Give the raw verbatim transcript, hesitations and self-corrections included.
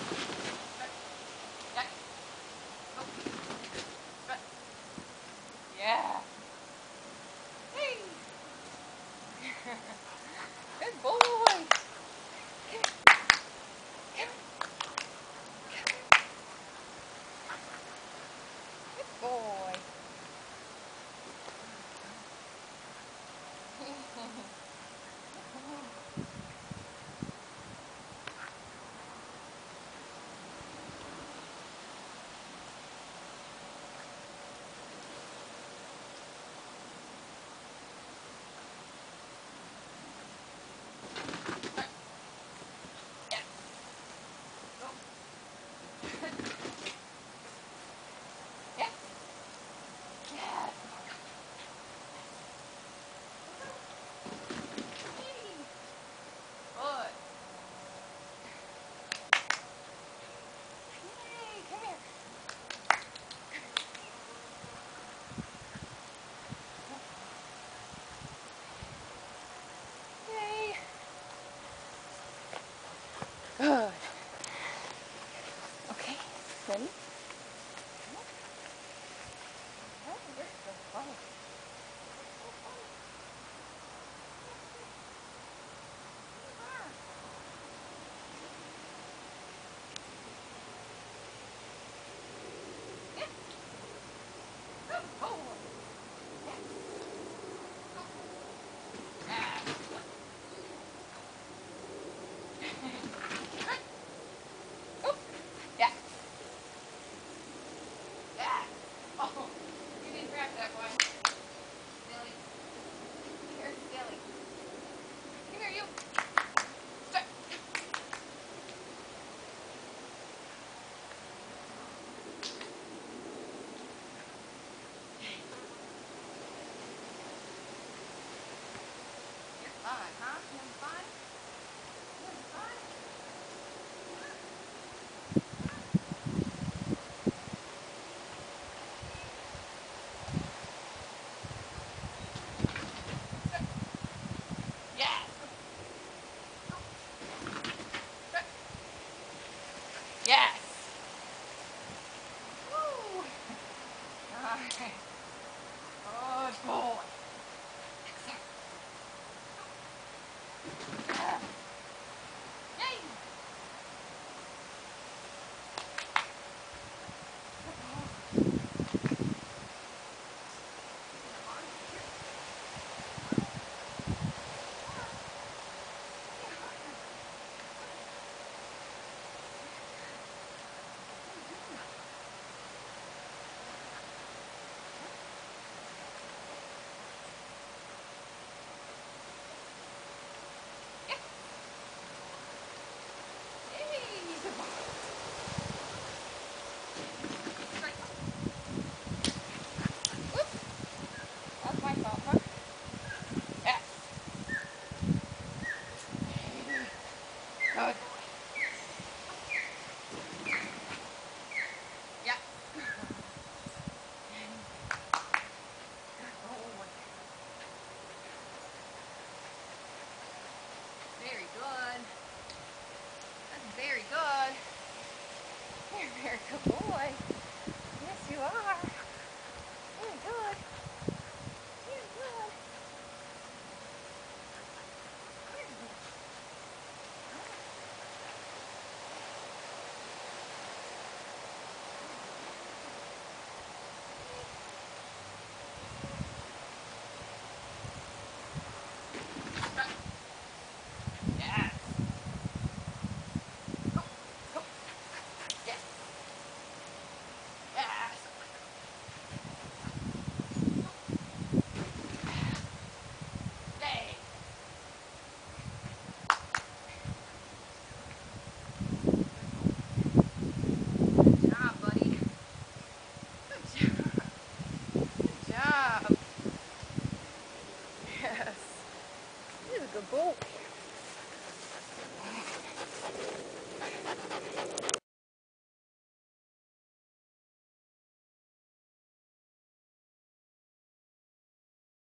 Yeah. Hey. Good boy. Come here. Good boy. Yeah. Yes. Good. Yay, come here. Yay. Good. Okay, ready? Oh, you're so funny. So funny. You are. Yeah. Good boy. Yeah. Yeah. Oh, yeah. Yeah. Oh, you didn't grab that one. Silly. Here, silly. Come here, you. Strut. You're fun, huh? You having fun? You having fun? Yes. Strut. Yes. Woo. Nice. Good boy. Yeah. Yay. Good boy. Come on. Here. Yeah. Yay. Good boy. Strut. Oops. That's my fault, huh? Yes. Good boy. Yeah. Good boy. Very good. That's very good. You're a very good boy. Yes, you are. You're good. You're good. You're good. Yes. Go. Go. Yes. Yes. Yay. Good job, buddy. Good job. Good job. Yes. You're a good boy.